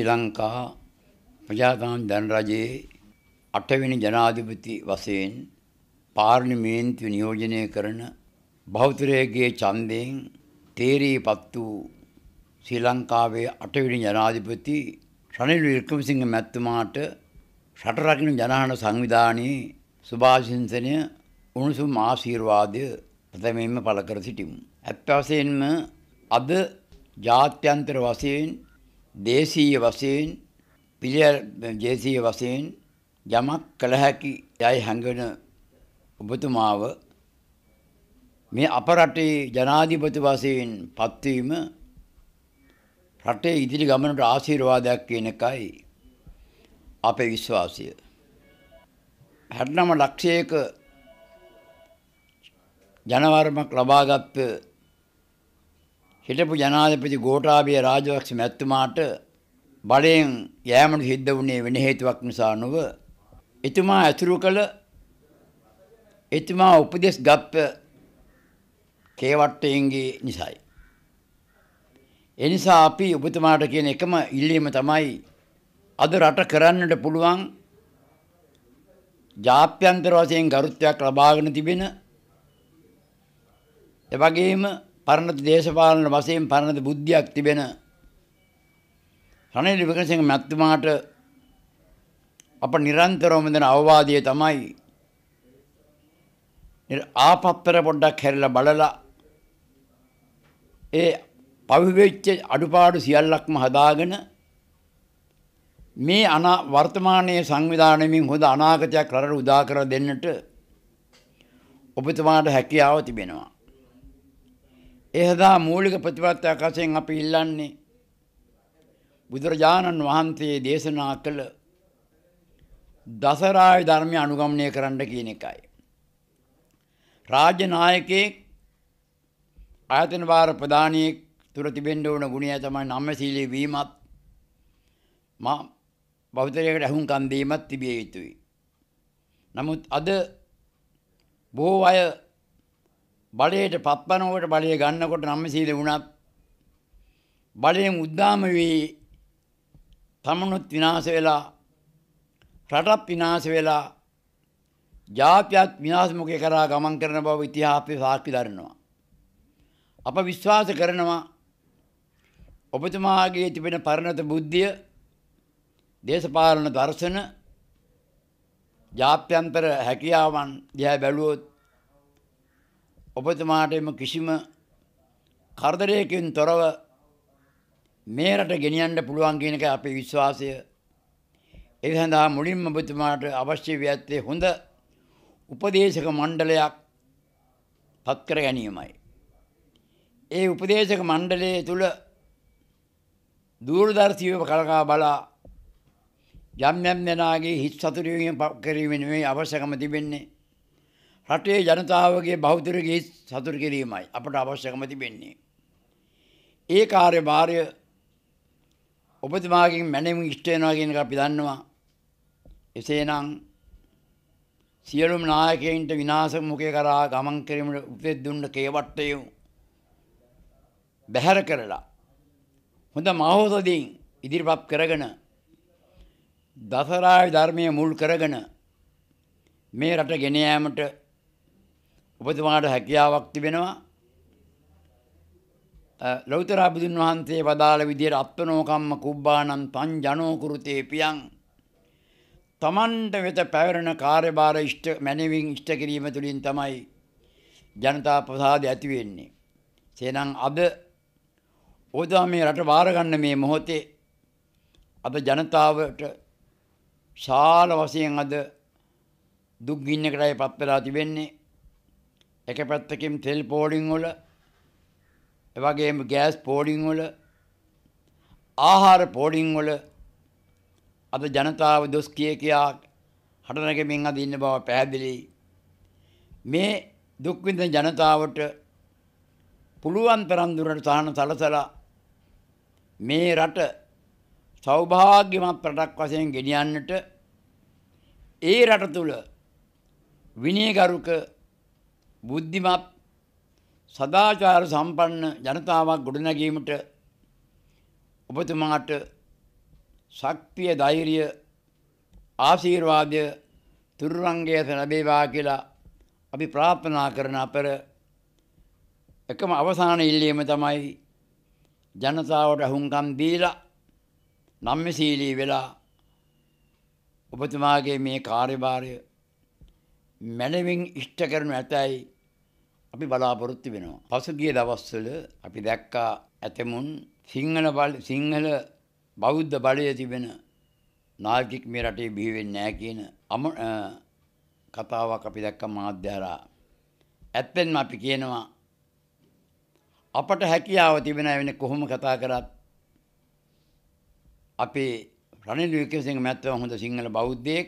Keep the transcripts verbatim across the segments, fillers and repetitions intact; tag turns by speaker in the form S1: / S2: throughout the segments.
S1: ශ්‍රී ලංකා ප්‍රජාතන්ත්‍ර ධනරජයේ අටවෙනි ජනාධිපති වශයෙන් පාර්ලිමේන්තුව නියෝජනය කරන බහුතරයේ ඡන්දයෙන් තේරීපත් වූ ශ්‍රී ලංකාවේ අටවෙනි ජනාධිපති රනිල් වික්‍රමසිංහ මැතිතුමාට රට රකින්න ජනහන සංවිධානයේ සුභාශිංසනය උණුසුම් ආශිර්වාදය ප්‍රථමයෙන්ම පළ කර සිටිමු. ඇත්ත වශයෙන්ම අද ජාත්‍යන්තර වශයෙන් දේශීය වශයෙන් පිළිය දේශීය වශයෙන් යමක් කළ හැකි යයි හැඟෙන ඔබතුමාව මේ අප රටේ ජනාධිපති වශයෙන් පත්වීම රටේ ඉදිරි ගමනට ආශිර්වාදයක් කියන එකයි අපේ විශ්වාසය. හැටනම ලක්ෂයක ජනවරමක් ලබාගත් හිටපු ජනාධිපති ගෝඨාභය රාජපක්ෂ මැතිතුමාට බලයෙන් යෑමට සිද්ධ වුණේ වෙන හේතුවක් නිසා නොව එතුමා ඇසුරු කළ එතුමා උපදෙස් ගත් කේවට්ටයන්ගේ නිසායි. ඒ නිසා අපි ඔබතුමාට කියන එකම ඉල්ලීම තමයි අද රට කරන්නට පුළුවන් ජාත්‍යන්තර වශයෙන් ගරුත්වයක් ලබාගෙන තිබෙන එවැගේම පරණත දේශපාලන වශයෙන් පරණත බුද්ධියක් තිබෙන රනිල් වික්‍රමසිංහ මැතිතුමාට අප නිරන්තරවම දෙන අවවාදය තමයි ආපත්තර පොඩ්ඩක් හැරිලා බලලා ඒ පවිවෙච්ච අඩුපාඩු සියල්ලක්ම හදාගෙන මේ අනා වර්තමානයේ සංවිධානයෙන් හොඳ අනාගතයක් රටට උදා කර දෙන්නට ඔබතුමාට හැකියාව තිබෙනවා. ඒ හදා මූලික ප්‍රතිපත්තියක් වශයෙන් අපි ඉල්ලන්නේ බුදුරජාණන් වහන්සේ දේශනා කළ දසරාය ධර්මය අනුගමනය කරන්න කියන එකයි. රාජ්‍ය නායකයෙක් ආයතන වාර ප්‍රධානියෙක් තුර තිබෙන්න ඕන ගුණය තමයි නම්‍යශීලී වීමත් මා බෞද්ධයකට අහුම්කම් දීමත් තිබිය යුතුයි. නමුත් අද බොහෝ අය බලයට පත්වනකොට බලය ගන්නකොට නම්‍යශීලී වුණත් බලයෙන් උද්දාම වී තමනුත් විනාශ වෙලා රටත් විනාශ වෙලා ජාත්‍යත් විනාශ මුඛේ කරා ගමන් කරන බව ඉතිහාසයේ සාක්ෂි දරනවා. අප විශ්වාස කරනවා ඔබතුමාගේ තිබෙන පරිණත බුද්ධිය දේශපාලන දර්ශන ජාත්‍යන්තර හැකියාවන් දිහා බැලුවොත් ඔබතුමාට එම කිසිම කරදරයකින් තොරව මේ රට ගෙනියන්න පුළුවන් කියන එක අපේ විශ්වාසය. ඒ සඳහා මුලින්ම ඔබතුමාට අවශ්‍ය වී ඇත්තේ හොඳ උපදේශක මණ්ඩලයක් පත් කර ගැනීමයි. ඒ උපදේශක මණ්ඩලයේ තුල දූරදර්ශීව කලකා බලා යම් යම් දෙනාගේ හිත් සතුටුවීම කිරීම නෙවෙයි අවශ්‍යකම තිබෙන්නේ. රටේ ජනතාවගේ බහුතරගේ හිත් සතුටු කිරීමයි අපට අවශ්‍යකම තිබෙන්නේ. ඒ කාර්යභාරය ඔබතුමාගෙන් මැනවින් ඉෂ්ට වෙනවා කියන එක අපි දන්නවා. එසේනම් සියලුම නායකයින්ට විනාශ මුඛේ කරා ගමන් කිරීමට උපදෙස් දුන්න කේවට්ටය බැහැර කරලා හොඳ මහෝසදීන් ඉදිරිපත් කරගෙන දසරාය ධර්මයේ මුල් කරගෙන මේ රට ගෙන යාමට ඔබතුමාට හැකියාවක් තිබෙනවා. ලෞතර බුදුන් වහන්සේ වදාළ විදියට අත්වනෝ කම්ම කුබ්බානං තං ජනෝ කුරුතේ පියං තමන්ට වෙත පැවරෙන කාර්යභාර ඉෂ්ට මැනවින් ඉෂ්ට කිරීම තුළින් තමයි ජනතා ප්‍රසාදය ඇති වෙන්නේ. එසේනම් අද ඔබතුමා මේ රට වාර ගන්න මේ මොහොතේ අද ජනතාවට ශාල වශයෙන් අද දුක් ගින්නකටයි පත් වෙලා තිබෙන්නේ. එක පැත්තකින් තෙල් පෝලිං වල එවැගේම ගෑස් පෝලිං වල ආහාර පෝලිං වල අද ජනතාව දොස් කිය කියා හටනගමින් අද ඉන්න බව පැහැදිලි. මේ දුක් විඳින ජනතාවට පුළුවන් තරම් දුරට සාහන සලසලා මේ රට සෞභාග්‍යමත් රටක් වශයෙන් ගෙනියන්නට ඒ රට තුල විනයගරුක බුද්ධිමත් සදාචාර සම්පන්න ජනතාවක් ගොඩනැගීමට ඔබතුමාට ශක්තිය, ධෛර්යය, ආශිර්වාදය තුරුරංගයේ ලැබේවා කියලා අපි ප්‍රාර්ථනා කරන අපර එකම අවසාන ඉල්ලීම තමයි ජනතාවට හුම්කම් දීලා නම්‍යශීලී වෙලා ඔබතුමාගේ මේ කාර්යභාරය මැනවින් ඉෂ්ට කරනු ඇතැයි අපි බලාපොරොත්තු වෙනවා. පසුගිය දවස්වල අපි දැක්කා ඇතමුන් සිංහල බල සිංහල බෞද්ධ බලය තිබෙන නායකෙක් මේ රටේ බිහි වෙන්නේ නැහැ කියන අම කතාවක් අපි දැක්කා මාධ්‍ය හරහා. ඇත්තෙන්ම අපි කියනවා අපට හැකියාව තිබෙන වෙන කොහොම කතා කරත් අපේ රනිල් වික්‍රමසිංහ මහත්මයා හොඳ සිංහල බෞද්ධයෙක්.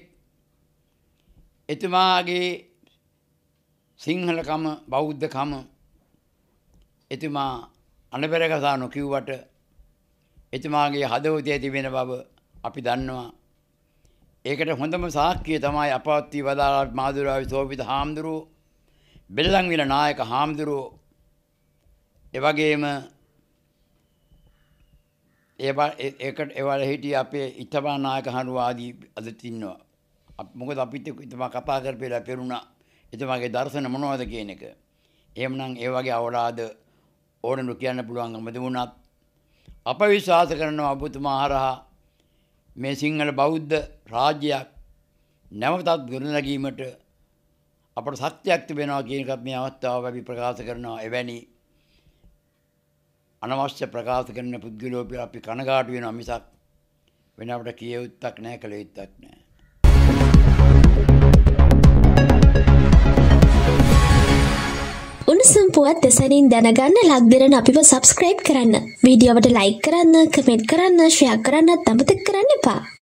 S1: එතුමාගේ සිංහලකම බෞද්ධකම එතුමා අනබරකසා නොකිව්වට එතුමාගේ හදවතේ තිබෙන බව අපි දන්නවා. ඒකට හොඳම සාක්ෂිය තමයි අපවත් වී වදාළ මාදුරාවේ සෝපිත හාමුදුරුවෝ, බෙල්ලන්විල නායක හාමුදුරුවෝ, ඒ වගේම ඒකට ඒවල හිටිය අපේ ඉත්තබා නායක හනුව ආදී අදත් ඉන්නවා. මොකද අපිත් එතුමා කතා කරපේලා පෙරුණා එතුමාගේ දර්ශන මොනවද කියන එක. එහෙමනම් ඒ වගේ අවලාද ඕනනු කියන්න පුළුවන් අමද වුණත් අප විශ්වාස කරනවා ඔබතුමා හරහා මේ සිංහල බෞද්ධ රාජ්‍යයක් නැවතත් ගොඩනැගීමට අපට ශක්තියක් තිබෙනවා කියන එකත් මේ අවස්ථාව අපි ප්‍රකාශ කරනවා. එවැනි අනවශ්‍ය ප්‍රකාශ කරන පුද්ගලයෝ පිළ අපි කනගාටු වෙනවා මිසක් වෙන අපට කිය යුත්තක් නැහැ, කළ යුත්තක් නැහැ.
S2: උණුසුම් පුවත් දෙසනින් දැනගන්න ලක් දෙරණ අපිව සබ්ස්ක්‍රයිබ් කරන්න. වීඩියෝවට ලයික් කරන්න, කමෙන්ට් කරන්න, ෂෙයා කරන්නත් අමතක කරන්න එපා.